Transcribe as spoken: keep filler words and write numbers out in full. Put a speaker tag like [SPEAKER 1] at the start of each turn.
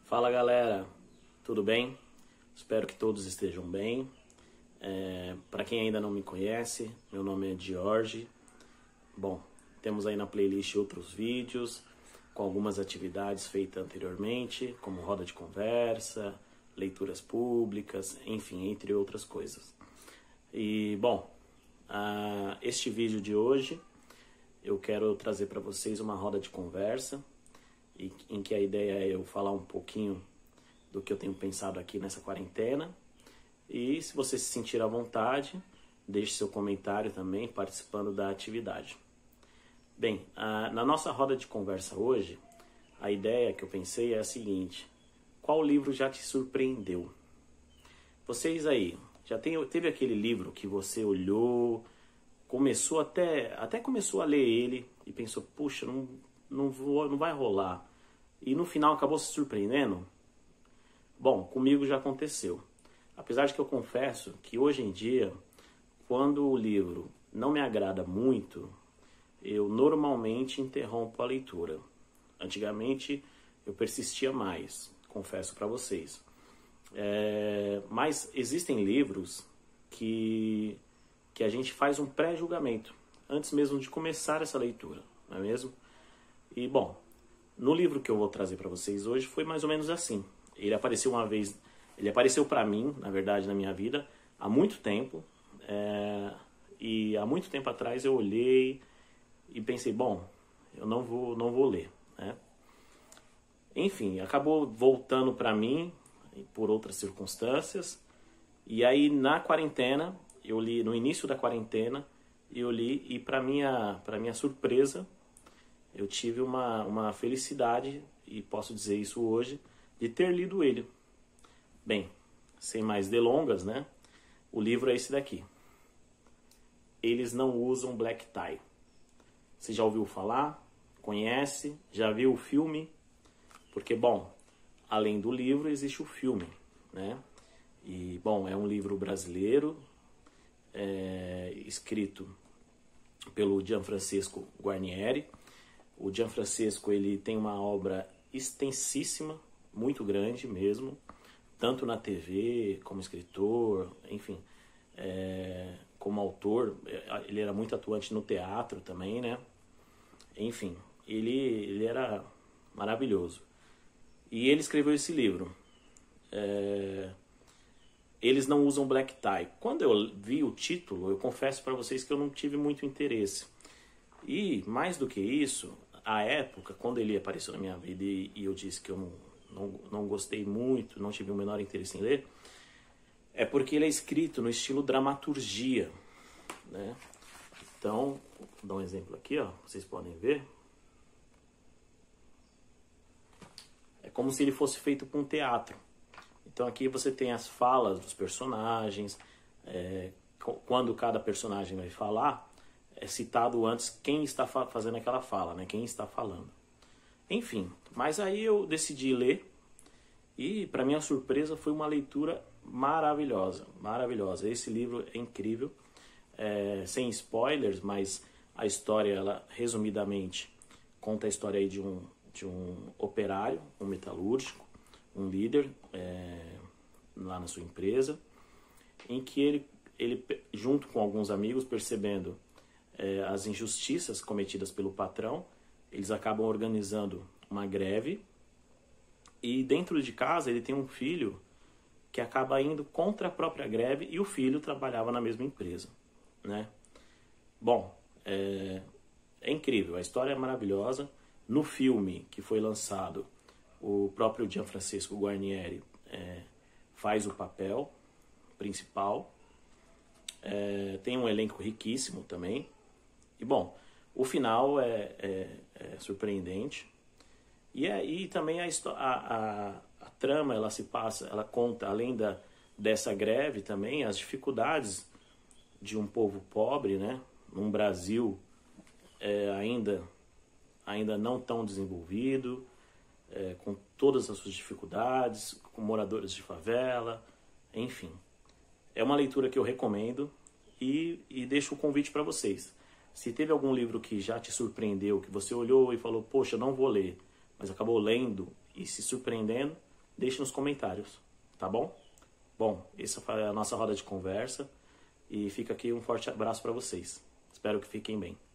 [SPEAKER 1] Fala galera, tudo bem? Espero que todos estejam bem. É, para quem ainda não me conhece, meu nome é Jorge. Bom, temos aí na playlist outros vídeos com algumas atividades feitas anteriormente, como roda de conversa, leituras públicas, enfim, entre outras coisas. E bom, uh, este vídeo de hoje eu quero trazer para vocês uma roda de conversa e, em que a ideia é eu falar um pouquinho do que eu tenho pensado aqui nessa quarentena. E se você se sentir à vontade, deixe seu comentário também participando da atividade. Bem, uh, na nossa roda de conversa hoje, a ideia que eu pensei é a seguinte: qual livro já te surpreendeu? Vocês aí, já tem, teve aquele livro que você olhou, começou até, até começou a ler ele e pensou, puxa, não, não, vou, não vai rolar. E no final acabou se surpreendendo? Bom, comigo já aconteceu. Apesar de que eu confesso que hoje em dia, quando o livro não me agrada muito, eu normalmente interrompo a leitura. Antigamente eu persistia mais, confesso para vocês. É, mas existem livros que, que a gente faz um pré-julgamento, antes mesmo de começar essa leitura, não é mesmo? E bom, no livro que eu vou trazer para vocês hoje foi mais ou menos assim. Ele apareceu uma vez, ele apareceu para mim, na verdade, na minha vida, há muito tempo. É, e há muito tempo atrás eu olhei e pensei, bom, eu não vou, não vou ler, né? Enfim, acabou voltando para mim por outras circunstâncias. E aí na quarentena, eu li, no início da quarentena, eu li e para minha, para minha surpresa, eu tive uma, uma felicidade, e posso dizer isso hoje, de ter lido ele. Bem, sem mais delongas, né? O livro é esse daqui. Eles Não Usam Black Tie. Você já ouviu falar? Conhece? Já viu o filme? Porque, bom, além do livro existe o filme, né? E, bom, é um livro brasileiro, é, escrito pelo Gianfrancesco Guarnieri. O Gianfrancesco, ele tem uma obra extensíssima, muito grande mesmo, tanto na T V, como escritor, enfim, é, como autor. Ele era muito atuante no teatro também, né? Enfim, ele, ele era maravilhoso. E ele escreveu esse livro. É, Eles Não Usam Black Tie. Quando eu vi o título, eu confesso para vocês que eu não tive muito interesse. E, mais do que isso, a época, quando ele apareceu na minha vida e, e eu disse que eu não, não, não gostei muito, não tive o menor interesse em ler, é porque ele é escrito no estilo dramaturgia, né? Então, vou dar um exemplo aqui, ó, vocês podem ver. É como se ele fosse feito para um teatro. Então aqui você tem as falas dos personagens, é, quando cada personagem vai falar, é citado antes quem está fa fazendo aquela fala, né? Quem está falando. Enfim, mas aí eu decidi ler e, para minha surpresa, foi uma leitura maravilhosa, maravilhosa. Esse livro é incrível, é, sem spoilers, mas a história, ela, resumidamente, conta a história aí de um, de um operário, um metalúrgico, um líder é, lá na sua empresa, em que ele, ele junto com alguns amigos, percebendo é, as injustiças cometidas pelo patrão, eles acabam organizando uma greve, e dentro de casa ele tem um filho que acaba indo contra a própria greve, e o filho trabalhava na mesma empresa, né? Bom, é, é incrível, a história é maravilhosa. No filme que foi lançado, o próprio Gianfrancesco Guarnieri é, faz o papel principal. É, tem um elenco riquíssimo também. E, bom, o final é, é, é surpreendente. E aí também a, a, a, a trama, ela se passa, ela conta, além da, dessa greve também, as dificuldades de um povo pobre, né? Num Brasil é, ainda, ainda não tão desenvolvido, É, com todas as suas dificuldades, com moradores de favela, enfim. É uma leitura que eu recomendo e, e deixo o convite para vocês. Se teve algum livro que já te surpreendeu, que você olhou e falou, poxa, não vou ler, mas acabou lendo e se surpreendendo, deixe nos comentários, tá bom? Bom, essa foi a nossa roda de conversa e fica aqui um forte abraço para vocês. Espero que fiquem bem.